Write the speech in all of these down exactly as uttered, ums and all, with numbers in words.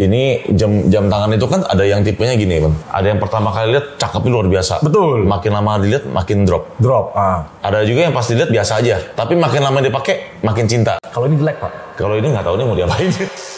Ini jam jam tangan itu kan ada yang tipenya gini, Bang. Ada yang pertama kali lihat cakepnya luar biasa. Betul. Makin lama dilihat makin drop. Drop. Ah. Ada juga yang pas dilihat biasa aja, tapi makin lama dipakai makin cinta. Kalau ini jelek, Pak. Kalau ini nggak tahu nih mau diapain.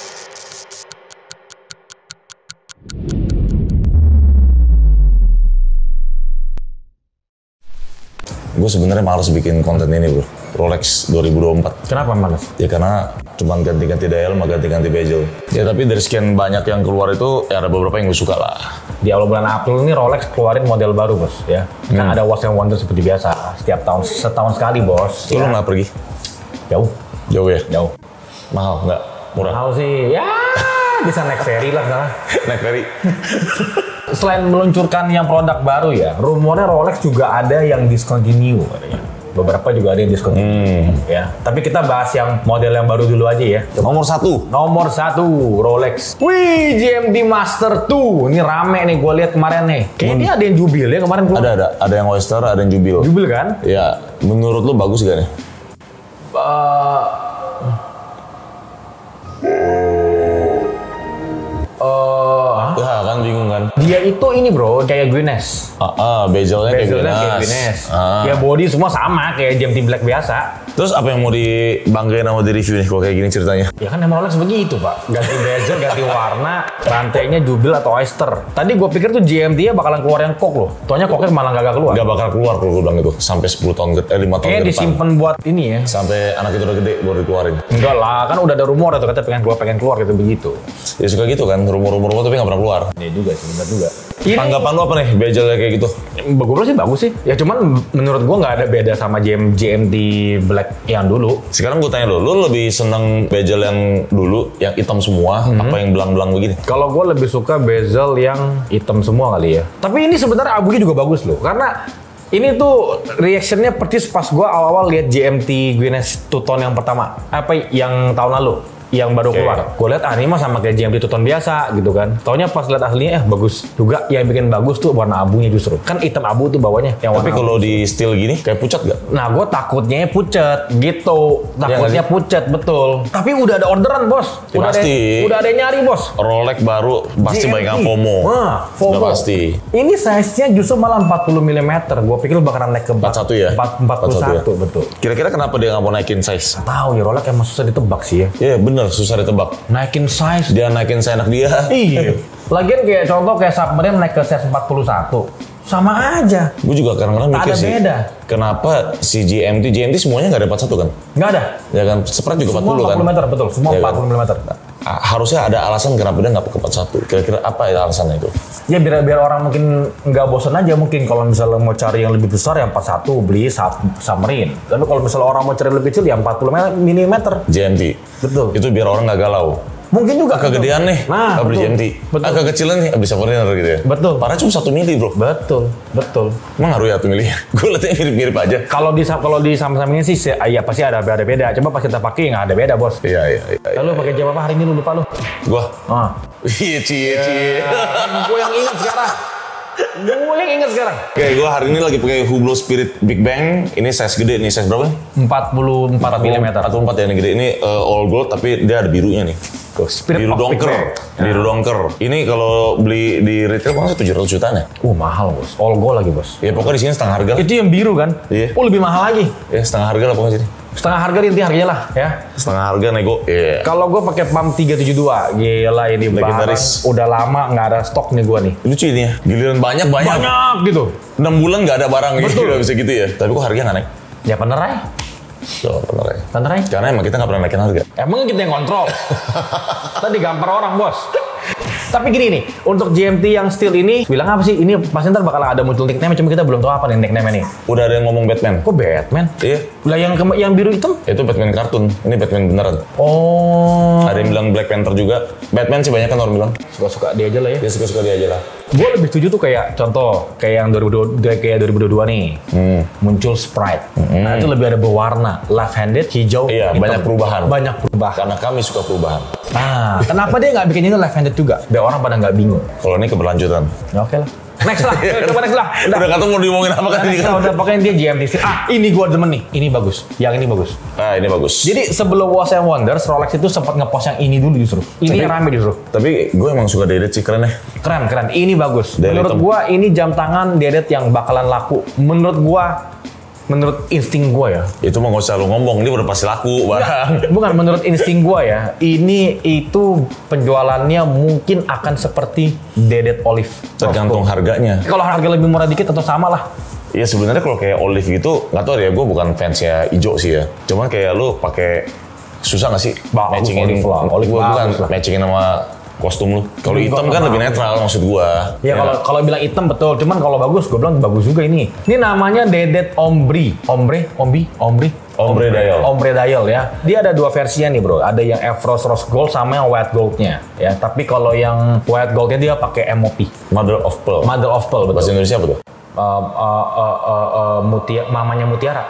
Gue sebenarnya malas bikin konten ini, bro. Rolex dua ribu dua puluh empat. Kenapa malas? Ya karena cuma ganti-ganti dial sama ganti-ganti bezel. Ya tapi dari sekian banyak yang keluar itu ya ada beberapa yang gue suka lah. Di awal bulan April ini Rolex keluarin model baru, bos. Ya. Hmm. Kan ada Watch and Wonder seperti biasa. Setiap tahun, setahun sekali, bos. Itu ya. Lo nggak pergi? Jauh. Jauh ya? Jauh. Mahal nggak? Murah? Mahal sih. Ya bisa naik ferry lah sekarang. Naik ferry. Selain meluncurkan yang produk baru ya, rumornya Rolex juga ada yang discontinue katanya. Beberapa juga ada yang discontinue, hmm. ya. Tapi kita bahas yang model yang baru dulu aja ya. Nomor satu. Nomor satu, Rolex. Wih, G M T Master dua. Ini rame nih, gue lihat kemarin nih. Kayaknya hmm. ada yang Jubil ya kemarin. Gua... Ada, ada. Ada yang Oyster, ada yang Jubil. Jubil kan? Ya, menurut lu bagus gak nih? Uh... Uh, ya kan bingung kan? Dia itu ini bro, kayak Guinness. Ah, ah bezelnya kayak Guinness. Kayak Guinness. Ah. Ya body semua sama kayak G M T Black biasa. Terus apa yang mau dibanggain sama di review nih kalau kayak gini ceritanya? Ya kan emang Rolex begitu pak. Ganti bezel, ganti warna, rantainya Jubil atau Oyster. Tadi gue pikir tuh G M T-nya bakalan keluar yang kok loh. Tonya koknya malah gak keluar. Gak bakal keluar kalau gue bilang itu. Sampai sepuluh tahun, eh lima tahun Kayaknya ke depan. disimpan buat ini ya. Sampai anak itu udah gede baru dikeluarin. Enggak lah, kan udah ada rumor atau kata pengen keluar, pengen keluar gitu begitu. Ya suka gitu kan, rumor-rumor tapi gak pernah keluar. Ya juga sih, benar juga. Ini... Tanggapan lu apa nih bezelnya kayak gitu? Gue sih bagus sih. Ya cuman menurut gue nggak ada beda sama G M T Black yang dulu. Sekarang gue tanya lo, lo lebih seneng bezel yang dulu, yang hitam semua, hmm. apa yang belang-belang begini? Kalau gue lebih suka bezel yang hitam semua kali ya. Tapi ini sebenarnya abunya juga bagus loh, karena ini tuh reactionnya persis pas gue awal-awal lihat G M T Guinness Two Tone yang pertama, apa yang tahun lalu. Yang baru okay. keluar. Gue lihat ah ini mah sama kayak G M T Two Tone biasa gitu kan. Taunya pas lihat aslinya eh bagus. Juga yang bikin bagus tuh warna abunya justru. Kan hitam abu tuh bawahnya. Yang tapi kalau di steel gini kayak pucat gak? Nah gue takutnya pucat gitu. Takutnya ya, pucat betul. Tapi udah ada orderan bos. Ya, udah pasti. Ada, udah ada yang nyari bos. Rolex baru pasti banyak yang FOMO. Nah, FOMO. Udah pasti. Ini size-nya justru malah empat puluh milimeter. Gue pikir bakalan naik ke empat puluh satu ya? empat puluh satu ya? Betul. Kira-kira kenapa dia nggak mau naikin size? Tahu ya Rolex emang susah ditebak sih ya. Iya bener susah ditebak. Naikin size. Dia naikin seenak dia. Iya. Lagian kayak contoh kayak Submarine naik ke size empat puluh satu. Sama aja. Gue juga kadang-kadang mikir sih. Beda. Kenapa si G M T, G M T semuanya nggak ada empat puluh satu kan? Nggak ada. Ya kan, Sprite juga semua empat puluh kan? empat puluh meter, betul. Semua ya empat puluh milimeter. Kan? Harusnya ada alasan kenapa dia nggak pakai empat puluh satu. Kira-kira apa ya alasannya itu? Ya biar biar orang mungkin nggak bosan aja mungkin kalau misalnya mau cari yang lebih besar yang empat puluh satu beli Submarine. Tapi kalau misalnya orang mau cari lebih kecil ya empat puluh milimeter. G M T. Betul. Itu biar orang nggak galau. Mungkin juga kegedean nih, nah, beli G M T. Ah, kekecilan nih, abis Submariner gitu ya. Betul. Parah cuma satu mili bro. Betul, betul. Emang ngaruh ya tuh milih? Gue liatnya mirip-mirip aja. Kalau di kalau di sama-sama ini sih, ya pasti ada ada beda. Coba pas kita pakai nggak ada beda bos. Iya iya. iya Lalu pakai jam apa hari ini lu lupa lu? Gua. Ah. Iya cie cie. Gue yang ingat sekarang. Gue yang ingat sekarang. Oke, gue hari ini lagi pakai Hublot Spirit Big Bang. Ini size gede nih, size berapa? empat puluh empat milimeter. Atau empat ya, ini gede. Ini uh, all gold tapi dia ada birunya nih. Spirit biru dongker, biru nah. dongker. Ini kalau beli di retail kan tujuh ratus jutaan ya? Uh mahal bos, all gold lagi bos. Ya pokoknya di sini setengah harga. Itu yang biru kan? Iya. Oh lebih mahal lagi. Ya setengah harga lah pokoknya sini. Setengah harga inti harganya lah ya. Setengah harga nego. Yeah. Kalau gue pakai pump tiga tujuh dua, gila ini barang udah lama nggak ada stok nih gue nih. Lucu ini ya, giliran banyak banyak. Banyak gitu. enam bulan nggak ada barang gitu, nggak bisa gitu ya. Tapi kok harganya nggak naik? Ya penerai. So, penerai. Penerai? Karena emang kita nggak pernah naikin harga. Emang kita yang kontrol. Tadi gampar orang bos. Tapi gini nih, untuk G M T yang steel ini, bilang apa sih? Ini pasti ntar bakal ada muncul nickname, cuma kita belum tahu apa nih nickname nih. Udah ada yang ngomong Batman. Kok Batman? Iya. Lah yang yang biru itu? Itu Batman kartun. Ini Batman beneran. Oh. Ada yang bilang Black Panther juga. Batman sih banyak kan orang bilang. Suka-suka dia aja lah ya. Dia suka-suka dia aja lah. Gue lebih setuju tuh kayak contoh kayak yang dua ribu dua puluh kayak dua ribu dua puluh dua nih. Hmm. Muncul Sprite. Hmm. Nah, itu lebih ada berwarna, left-handed, hijau. Iya, hitam. Banyak perubahan. Banyak perubahan. Karena kami suka perubahan. Nah, kenapa dia nggak bikin ini left-handed juga? Biar orang pada nggak bingung. Kalau ini keberlanjutan. Ya oke lah. Next lah, coba next lah. Udah, udah kata mau diomongin apa kan ini kan? Udah pokoknya dia G M T. Ah, ini gua demen nih. Ini bagus. Yang ini bagus. Ah, ini bagus. Jadi sebelum Watches and Wonders, Rolex itu sempat ngepost yang ini dulu justru. Ini Tapi- yang rame justru. Tapi gue emang suka Dedet sih, keren ya. Keren, keren. Ini bagus. Dari Menurut hitam. gua ini jam tangan Dedet yang bakalan laku. Menurut gua, menurut insting gua ya. Itu mah gak usah lu ngomong, dia udah pasti laku barang. Bukan, menurut insting gua ya. Ini itu penjualannya mungkin akan seperti Dedet Olive. Tergantung harganya. Kalau harga lebih murah dikit atau sama lah. Iya sebenarnya kalau kayak Olive gitu, nggak tahu ya, gue bukan fansnya Ijo sih ya. Cuman kayak lu pakai susah nggak sih Bagus, matchingin? Olive lah, Olive Gua bukan bagus lah. matchingin sama kostum lu. Kalau Enggak, hitam kan enggak lebih bagus. netral maksud gua. Ya kalau kalau bilang hitam betul, cuman kalau bagus, gue bilang bagus juga ini. Ini namanya Dedet Ombre, Ombre, Ombi, Ombre, Ombre Dial. Ombre Dial ya. Dia ada dua versinya nih bro. Ada yang Evros Rose Gold sama yang White Goldnya ya. Tapi kalau yang White Goldnya dia pakai M O P, Mother of Pearl. Mother of Pearl Bahasa betul. Indonesia apa tuh? Uh, uh, uh, uh, uh, mutia, mamanya Mutiara.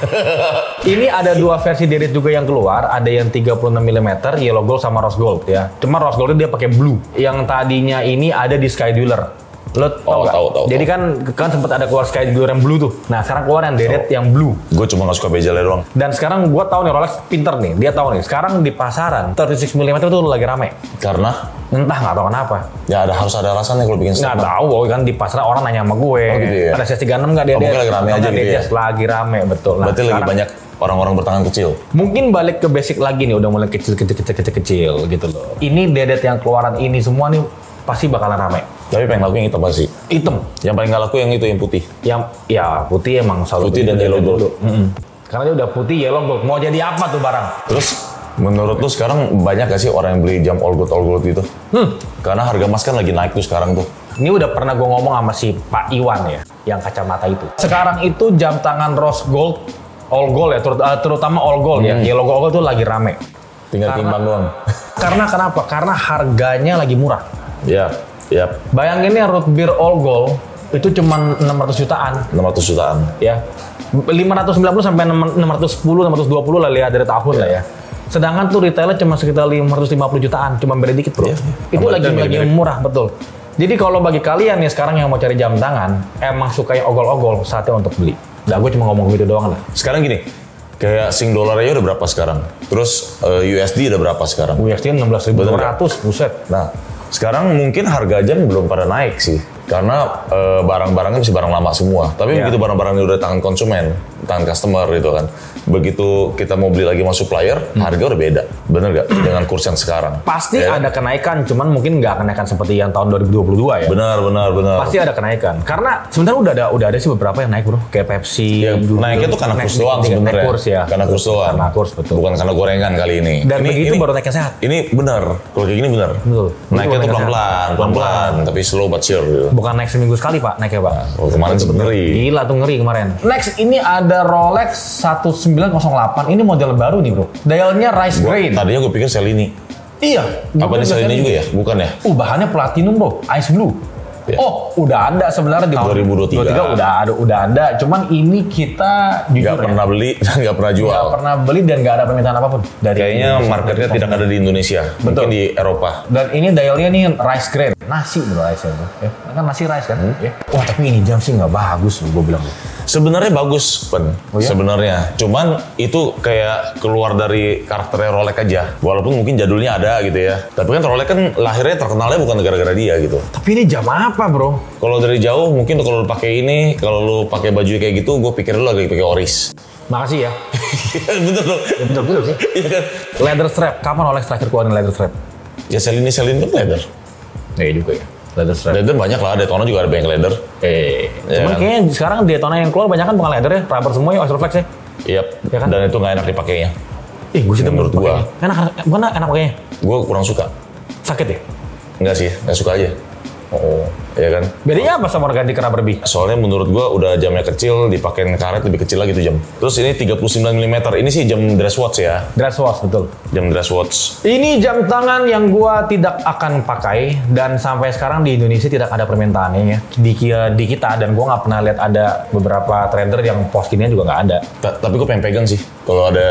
Ini ada dua versi Dedet juga yang keluar. Ada yang tiga puluh enam milimeter Yellow Gold sama Rose Gold ya. Cuma Rose Gold dia pakai blue. Yang tadinya ini ada di Sky Dweller. Lo tau Oh, nggak? tahu, tahu, Jadi kan kan sempat ada keluar Sky Dweller yang blue tuh. Nah sekarang keluar yang Dedet yang blue. Gue cuma nggak suka bezelnya doang. Dan sekarang gua tahu nih Rolex pinter nih. Dia tahu nih. Sekarang di pasaran tiga puluh enam milimeter tuh lagi rame. Karena Entah nggak tahu kenapa. ya ada harus ada alasannya kalau bikin Nggak statement. tahu kan di pasaran orang nanya sama gue. Oh, gitu ya? Ada S tiga puluh enam nggak dia? Oh, dia mungkin lagi rame Nggak, aja dia gitu ya? just lagi rame betul. Nah, Berarti lagi sekarang- banyak orang-orang bertangan kecil. Mungkin balik ke basic lagi nih, udah mulai kecil kecil kecil kecil kecil gitu loh. Ini Dedet yang keluaran ini semua nih pasti bakalan rame. Tapi pengen laku yang hitam pasti. Hitam, Yang paling nggak laku yang itu yang putih. yang ya putih emang selalu Putih dan yellow gold. Mm-mm. Karena dia udah putih yellow gold. Mau jadi apa tuh barang? Terus menurut lu sekarang banyak gak sih orang yang beli jam all gold all gold gitu? Hmm. Karena harga emas kan lagi naik tuh sekarang tuh. Ini udah pernah gue ngomong sama si Pak Iwan ya, yang kacamata itu. Sekarang itu jam tangan rose gold, all gold ya, terut- uh, terutama all gold ya. Hmm. Yellow gold tuh lagi rame. Tinggal Karena- timbang doang. Karena kenapa? Karena harganya lagi murah. Ya, ya Bayangin nih root beer all gold itu cuma enam ratus jutaan enam ratus jutaan. ya. lima ratus sembilan puluh sampai enam ratus sepuluh, enam ratus dua puluh lah lihat dari tahun lah ya. Sedangkan tuh retailnya cuma sekitar lima ratus lima puluh jutaan, cuma beda dikit bro. Iya, Itu iya. lagi Kembalikan lagi mirip-mirip. murah betul. Jadi kalau bagi kalian nih sekarang yang mau cari jam tangan, emang suka yang ogol-ogol, saatnya untuk beli. Nah, gue cuma ngomong gitu doang lah. Sekarang gini, kayak sing dolar aja udah berapa sekarang? Terus eh, U S D udah berapa sekarang? U S D enam belas ribu dua ratus, buset. Nah, sekarang mungkin harga jam belum pada naik sih. Karena eh, barang-barangnya masih barang lama semua. Tapi Iya. begitu barang-barangnya udah tangan konsumen, tangan customer gitu kan. Begitu kita mau beli lagi sama supplier, harga udah beda. Bener gak? Dengan kurs yang sekarang. Pasti Ya. ada kenaikan, cuman mungkin nggak kenaikan seperti yang tahun dua ribu dua puluh dua ya. Benar, benar, benar. Pasti ada kenaikan. Karena sebenarnya udah ada udah ada sih beberapa yang naik bro, kayak Pepsi. Ya, juga. naiknya tuh karena Naik- kurs doang naik- sebenarnya. Naik kurs ya. Karena kurs doang. Karena kurs betul. Bukan karena gorengan kali ini. Dan ini, begitu ini, baru naiknya sehat. Ini benar. Kalau kayak gini benar. Betul. Naiknya tuh Itu pelan-pelan, naiknya pelan-pelan, tapi slow but sure gitu. Bukan naik seminggu sekali pak, naiknya pak. Oh, kemarin sih ngeri. Gila tuh ngeri kemarin. Next ini ada Rolex satu sembilan nol delapan. Ini model baru nih bro. Dialnya rice Gua, grain. tadinya gue pikir Cellini. Iya. Apa ini Cellini juga ya? Bukan ya? Uh, bahannya platinum bro, ice blue. Ya. Oh, udah ada sebenarnya di tahun dua ribu dua puluh tiga. udah ada, udah ada. Cuman ini kita jujur Nggak pernah ya, beli dan nggak pernah jual. nggak pernah beli dan nggak ada permintaan apapun dari Kayaknya marketnya tidak ada di Indonesia, mungkin di Eropa. Dan ini dialnya nih rice grain, nasi bro rice bro. Ya, kan nasi rice kan. Ya. Wah tapi ini jam sih nggak bagus loh, gue bilang. Sebenarnya bagus, Pen. Oh iya? Sebenarnya, cuman itu kayak keluar dari karakternya Rolex aja. Walaupun mungkin jadulnya ada gitu ya. Tapi kan Rolex kan lahirnya terkenalnya bukan gara-gara dia gitu. Tapi ini jam apa bro? Kalau dari jauh mungkin kalau lu pakai ini, kalau lu pakai baju kayak gitu, gue pikir lu lagi pakai Oris. Makasih ya. Bener loh. Ya betul betul sih. Iya kan? Leather strap, kapan Rolex terakhir keluarin leather strap? Ya Celine Celine kan leather. Iya juga ya. Leather strap. Leather banyak lah, Daytona juga ada banyak leather. Eh, Ya cuman kan? kayaknya sekarang Daytona yang keluar banyak kan bukan leather ya, rubber semua ya, Oxford Flex ya. Iya. Ya kan? Dan itu nggak enak dipakainya. Ih, gue sih Ya, demen menurut gua. pakainya. Enak, enak, bukan enak pakainya. Gue kurang suka. Sakit ya? Enggak sih, nggak suka aja. Oh. Iya kan? Bedanya apa sama ganti kena berbi? Soalnya menurut gua udah jamnya kecil, dipakein karet lebih kecil lagi tuh jam. Terus ini tiga puluh sembilan milimeter. Ini sih jam dress watch ya. Dress watch betul. Jam dress watch. Ini jam tangan yang gua tidak akan pakai dan sampai sekarang di Indonesia tidak ada permintaannya ya. Di, di kita dan gua nggak pernah lihat ada beberapa trader yang post ginian juga nggak ada. Ta- tapi gue pengen pegang sih. Kalau ada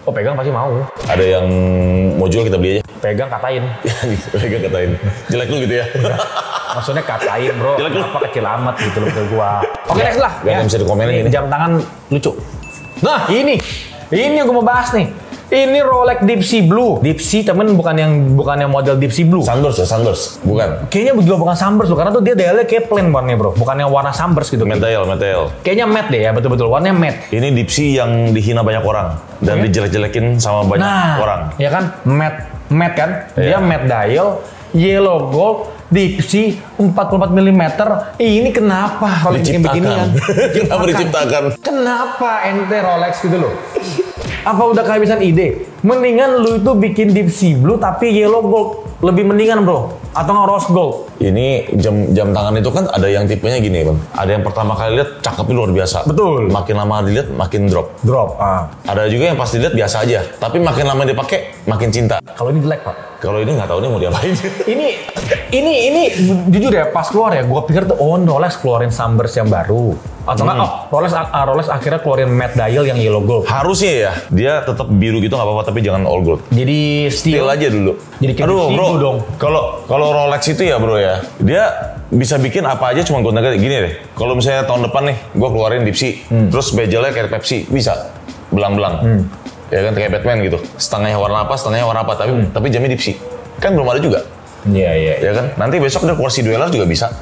Oh pegang pasti mau. Ada yang mau jual kita beli aja. Pegang katain. Pegang katain. Jelek lu gitu ya. Maksudnya katain bro, Jelek lu. apa kecil amat gitu loh ke gua. Oke next lah. Gak ada yang bisa dikomenin ini. Jam tangan lucu. Nah ini, ini yang gua mau bahas nih. Ini Rolex Deep Sea Blue. Deep Sea temen bukan yang bukan yang model Deep Sea Blue. Sunburst ya, Sunburst. Bukan. Kayaknya juga bukan sunburst loh, karena tuh dia dialnya kayak plain warnanya bro, bukan yang warna sunburst gitu. Matte dial, matte dial. Kayaknya matte deh ya, betul-betul warnanya matte. Ini Deep Sea yang dihina banyak orang dan Oke. dijelek-jelekin sama banyak Nah, orang. ya kan, matte, matte kan, dia Iya. matte dial, yellow gold, Deep Sea empat puluh empat milimeter. Ini kenapa kalau bikin beginian? Kenapa diciptakan? Kenapa ente Rolex gitu loh? Apa udah kehabisan ide? Mendingan lu itu bikin Deep Sea Blue tapi yellow gold. Lebih mendingan bro. Atau nggak rose gold. Ini jam jam tangan itu kan ada yang tipenya gini bang. Ada yang pertama kali lihat cakepnya luar biasa. Betul. Makin lama dilihat makin drop. Drop. Ah. Ada juga yang pas dilihat biasa aja. Tapi makin lama dipakai makin cinta. Kalau ini jelek pak. Kalau ini nggak tahu nih mau diapain. Ini, ini, ini jujur ya pas keluar ya, gue pikir tuh oh Rolex keluarin Sunburst yang baru. Atau nggak, Hmm. oh Rolex, ah, Rolex akhirnya keluarin matte dial yang yellow gold. Harusnya ya, dia tetap biru gitu nggak apa-apa tapi jangan all gold. Jadi Steel steel aja dulu. Jadi kayak Aduh Deep Sea bro, Blue dong. kalau kalau Rolex itu ya bro ya, dia bisa bikin apa aja cuma gonta ganti. Gini deh, kalau misalnya tahun depan nih, gue keluarin Deep Sea, Hmm. terus bejelnya kayak Pepsi, bisa belang-belang. Ya kan kayak Batman gitu, setengahnya warna apa, setengahnya warna apa, tapi tapi jamnya Deep Sea. Kan belum ada juga, Iya, iya. ya kan? Nanti besok ada kursi dueler juga bisa.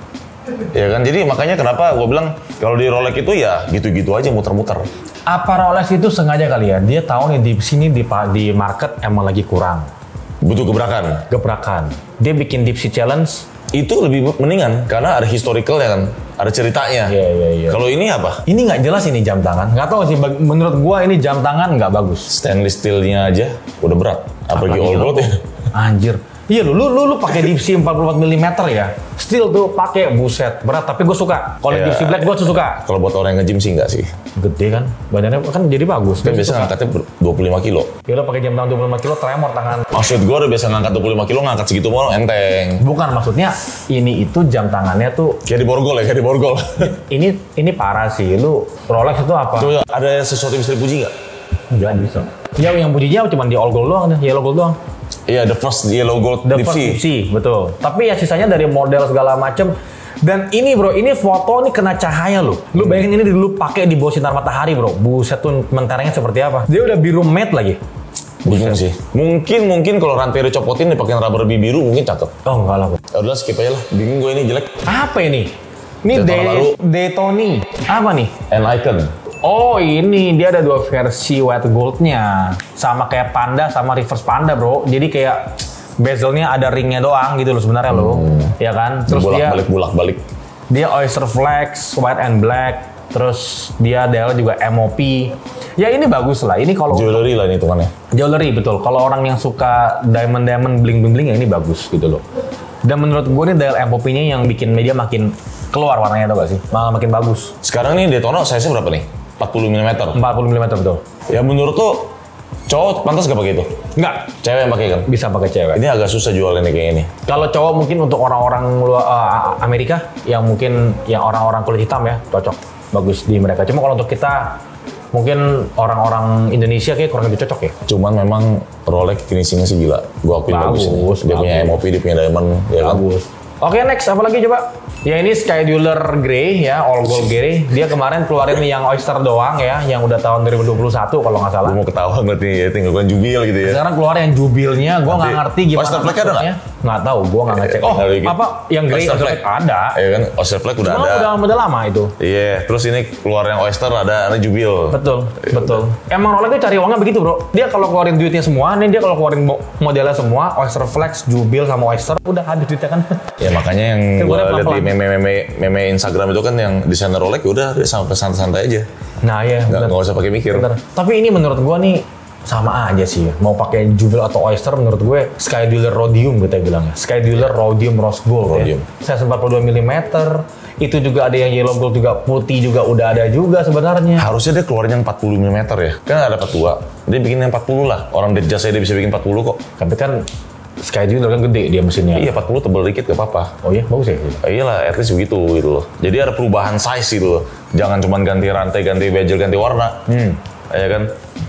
Ya kan, jadi makanya kenapa gue bilang kalau di Rolex itu ya gitu-gitu aja muter-muter. Apa Rolex itu sengaja kali ya? Dia tahu nih di sini di, pa- di market emang lagi kurang. Butuh gebrakan. Gebrakan. Dia bikin Deep Sea Challenge. Itu lebih mendingan karena ada historical ya kan, ada ceritanya. Iya, iya, iya. Kalau ini apa? Ini nggak jelas ini jam tangan. Nggak tahu sih, bag- menurut gua ini jam tangan nggak bagus. Stainless steelnya aja udah berat, apalagi all gold ya. Anjir. Iya lu, lu, lu, lu pakai Deep Sea empat puluh empat milimeter ya. Steel tuh pakai buset berat, tapi gue suka. Kalau Iya. Deep Sea Black gue tuh suka. Kalau buat orang yang nge-gym sih enggak sih. Gede kan, badannya kan jadi bagus. Kan Gua biasa suka. ngangkatnya ber- dua puluh lima kilo. Ya udah pakai jam tangan dua puluh lima kilo, tremor tangan. Maksud gue udah biasa ngangkat dua puluh lima kilo, ngangkat segitu mau enteng. Bukan maksudnya ini itu jam tangannya tuh Kayak di borgol ya, kayak di borgol. ini ini parah sih. Lu Rolex itu apa? Coba ada sesuatu yang bisa dipuji nggak? Enggak bisa. Ya yang pujinya cuma di all gold doang, deh, yellow gold doang. Iya, the first yellow gold The Deep first Sea. Deep Sea, betul. Tapi ya sisanya dari model segala macem. Dan ini bro, ini foto nih kena cahaya loh. Lu bayangin ini dulu pakai di bawah sinar matahari bro. Buset tuh menterengnya seperti apa. Dia udah biru matte lagi. Bingung sih. Mungkin mungkin kalau rantai dicopotin dipakein rubber lebih biru mungkin cakep. Oh enggak lah bro. Ya udah skip aja lah. Bingung gue ini jelek. Apa ini? Ini Daytona De baru. Daytona. Apa nih? And icon. Oh ini dia ada dua versi white goldnya. Sama kayak Panda sama reverse Panda bro. Jadi kayak bezelnya ada ringnya doang gitu loh sebenarnya loh. Ya kan? Terus bolak dia balik bolak balik. dia oyster flex, white and black. Terus dia dial juga M O P. Ya ini bagus lah. Ini kalau Jewelry lah ini hitungannya. jewelry betul. Kalau orang yang suka diamond diamond bling bling bling ya ini bagus gitu loh. Dan menurut gue nih dial M O P-nya yang bikin media makin keluar warnanya tau gak sih? Malah makin bagus. Sekarang nih Daytona size-nya berapa nih? empat puluh milimeter. empat puluh milimeter betul. Ya menurut lo cowok pantas gak pakai itu? Enggak, Cewek yang pakai kan? bisa pakai cewek. Ini agak susah jualnya nih kayak ini. Kalau cowok mungkin untuk orang-orang luar uh, Amerika yang mungkin yang orang-orang kulit hitam ya cocok, bagus di mereka. Cuma kalau untuk kita mungkin orang-orang Indonesia kayak kurang lebih cocok ya. Cuman memang Rolex finishingnya sih gila. Gua akuin bagus, Bagus, ini. Dia bagus. punya M O P, dia punya diamond, ya kan? Bagus. Oke next apa lagi coba? Ya ini Sky Jeweler Grey ya, all gold grey. Dia kemarin keluarin yang oyster doang ya, yang udah tahun dua ribu dua puluh satu kalau nggak salah. Gua mau ketawa ngeliat nih, ya tinggal kan jubil gitu ya. Sekarang keluar yang jubilnya, gue nggak Nanti- ngerti gimana Oyster Flag ada nggak? Nggak tahu, gue nggak ngecek. Oh, tinggal dikit. apa yang grey Oyster Oyster Flag. Flag ada. Ya kan, Oyster Flag udah Cuma ada. udah udah lama itu. Iya, terus ini keluar yang oyster ada, ada jubil. Betul, betul. Emang Rolex itu cari uangnya begitu bro. Dia kalau keluarin duitnya semua, nih dia kalau keluarin mo- modelnya semua, Oyster Flex, Jubil sama Oyster, udah habis duitnya kan. Ya makanya yang Kan gua gua lihat di pelan-pelan. meme-meme meme Instagram itu kan yang desainer Rolex ya udah dia sampai santai-santai aja. Nah ya, Nggak, bener. nggak usah pakai mikir. Bener. Tapi ini menurut gua nih sama aja sih. Mau pakai Jubil atau Oyster menurut gue Sky Jeweler Rhodium kita bilang ya. Sky Jeweler Rhodium Rose Gold Rhodium. ya. Size empat puluh dua milimeter. Itu juga ada yang yellow gold juga, putih juga udah ada juga sebenarnya. Harusnya dia keluarin yang empat puluh milimeter ya. Kan ada empat puluh dua. Dia bikin yang empat puluh lah. Orang dari jasa dia bisa bikin empat puluh kok. Tapi kan Sky Jeweler kan gede dia mesinnya. Iya, empat puluh tebel dikit gak apa-apa. Oh iya, bagus ya. Ah, iyalah, at least begitu gitu loh. Jadi ada perubahan size gitu loh. Jangan cuma ganti rantai, ganti bezel, ganti warna. Hmm. Ya kan?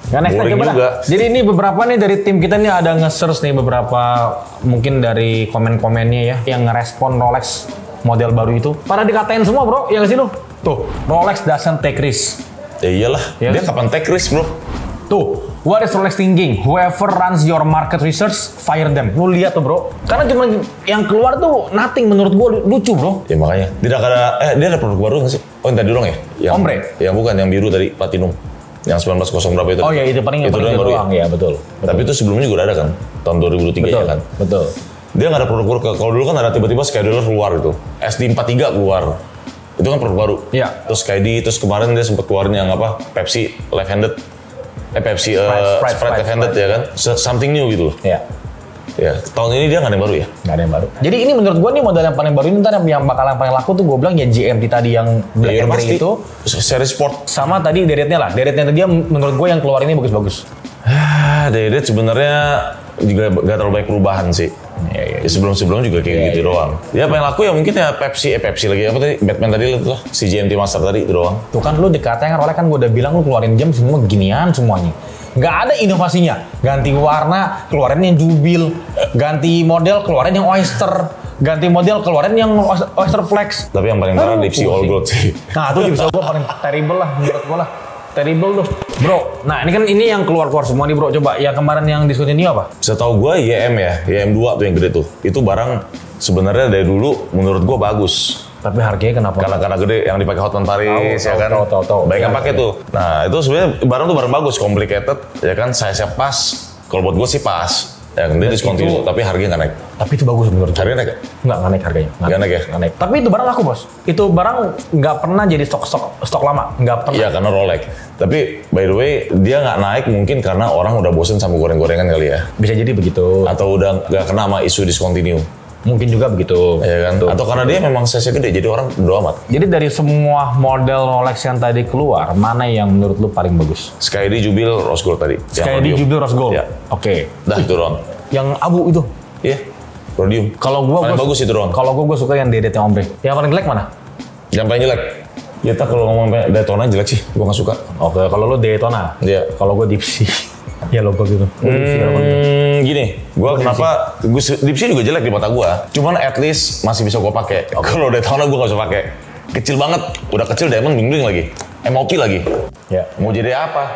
Nah, next boring coba juga. Dah. Jadi ini beberapa nih dari tim kita nih ada nge-search nih beberapa mungkin dari komen-komennya ya yang ngerespon Rolex model baru itu. Pada dikatain semua bro, ya nggak sih lu? Tuh, Rolex doesn't take risk. Ya iyalah, Ya dia kan? kapan take risk bro? Tuh, what is Rolex thinking? Whoever runs your market research, fire them. Lu lihat tuh bro, karena cuma yang keluar tuh nothing menurut gua lucu bro. Ya makanya, tidak ada, eh dia ada produk baru nggak sih? Oh yang tadi dong ya? Yang, Ombre? Yang bukan, yang biru tadi, Platinum. Yang sembilan belas nol berapa itu? Oh ya itu paling itu paling doang baru doang ya, betul. Tapi itu sebelumnya juga ada kan? Tahun dua ribu dua puluh tiga Betul, ya kan? betul. Dia nggak ada produk baru. Kalau dulu kan ada tiba-tiba Skydiver keluar gitu. S D empat tiga keluar. Itu kan produk baru. Iya. Terus Skydi, terus kemarin dia sempat keluarin yang apa? Pepsi left handed. Eh Pepsi Sprite, uh, Sprite, Sprite left handed Sprite. ya kan? So- Something new gitu loh. Ya. Ya, tahun ini dia nggak ada yang baru ya? Nggak ada yang baru. Jadi ini menurut gua nih model yang paling baru ini ntar yang bakalan paling laku tuh gua bilang ya G M T tadi yang black Ya, and pasti. grey itu. Seri Sport. Sama tadi deretnya lah. Deretnya tadi yang menurut gua yang keluar ini bagus-bagus. Ah, Dedet sebenarnya juga gak terlalu banyak perubahan sih. Iya, iya. Ya sebelum-sebelum juga kayak Iya, gitu iya. doang. Ya paling laku ya mungkin ya Pepsi, eh Pepsi lagi apa tadi? Batman tadi itu lah, si G M T Master tadi itu doang. Tuh kan lu dikatakan Rolex kan gua udah bilang lu keluarin jam semua ginian semuanya. Nggak ada inovasinya. Ganti warna, keluarin yang Jubil. Ganti model, keluarin yang Oyster. Ganti model, keluarin yang Oyster Flex. Tapi yang paling parah Aduh, Deep Sea All pusing. Gold sih. Nah, itu bisa gua paling terrible lah menurut gua lah. Terrible tuh. Bro, nah ini kan ini yang keluar-keluar semua nih bro. Coba yang kemarin yang discontinue apa? Setahu gue Y M ya, Y M dua tuh yang gede tuh. Itu barang sebenarnya dari dulu menurut gue bagus. Tapi harganya kenapa? Karena karena gede yang dipakai Hotman Paris Tahu, ya tahu, kan. tahu, tahu, tahu. Banyak yang Ya, pakai ya. tuh. Nah, itu sebenarnya barang tuh barang bagus, complicated ya kan, size-nya pas. Kalau buat gue sih pas. Ya kan dia discontinue, tapi harganya nggak naik. Tapi itu bagus menurut gua. Harganya naik ya? Nggak, nggak naik harganya. Nggak naik ya? Nggak naik. Tapi itu barang laku bos. Itu barang nggak pernah jadi stok-stok stok lama. Nggak pernah. Iya karena Rolex. Tapi by the way dia nggak naik mungkin karena orang udah bosen sama goreng-gorengan kali ya. Bisa jadi begitu. Atau udah nggak kena sama isu discontinue. Mungkin juga begitu. Ya kan? Betul. Atau karena dia memang size-nya gede jadi orang udah amat. Jadi dari semua model Rolex yang tadi keluar, mana yang menurut lu paling bagus? Skydi Jubil Rose Gold tadi. Yang Skydi rhodium. Jubil Rose Gold. Ya. Oke. Dah itu doang. Yang abu itu. Iya. Rhodium. Kalau gua paling gua- bagus itu doang. Kalau gua gua suka yang Dedet yang ombre. Yang paling jelek mana? Yang paling jelek. Ya tak kalau ngomong Daytona jelek sih, gua nggak suka. Oke, kalau lu Daytona. Iya. Kalau gua Dipsy. Ya logo gitu. Gua Dipsy kalau gua gitu. Hmm, gini, gua kenapa gua Dipsy juga jelek di mata gua. Cuman at least masih bisa gua pakai. Kalau Daytona gua nggak bisa pakai. Kecil banget, udah kecil diamond bling-bling lagi. M O P lagi. Ya. Mau jadi apa?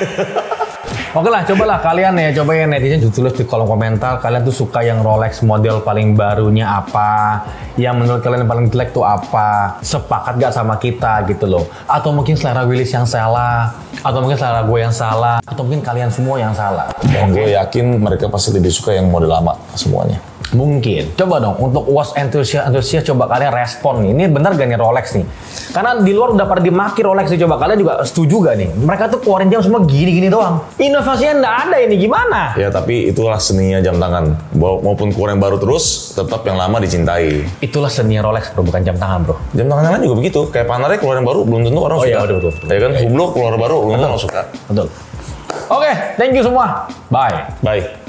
Oke lah, cobalah kalian ya, coba ya netizen tulis di kolom komentar kalian tuh suka yang Rolex model paling barunya apa, yang menurut kalian yang paling jelek tuh apa, sepakat gak sama kita gitu loh, atau mungkin selera Willis yang salah, atau mungkin selera gue yang salah, atau mungkin kalian semua yang salah. Dan gue yakin mereka pasti lebih suka yang model lama semuanya. Mungkin. Coba dong untuk watch enthusiast, enthusiast coba kalian respon nih. Ini benar gak nih Rolex nih? Karena di luar udah pada dimaki Rolex nih. Coba kalian juga setuju gak nih? Mereka tuh keluarin jam semua gini-gini doang. Inovasinya nggak ada ini gimana? Ya tapi itulah seninya jam tangan. Mau- Maupun keluar yang baru terus, tetap yang lama dicintai. Itulah seni Rolex bro, bukan jam tangan bro. Jam tangan yang lain juga begitu. Kayak Panerai keluar yang baru, belum tentu orang Oh suka. iya, betul, betul, betul. Ya kan, Hublot keluar baru, belum tentu orang suka. Betul. Oke, thank you semua. Bye. Bye.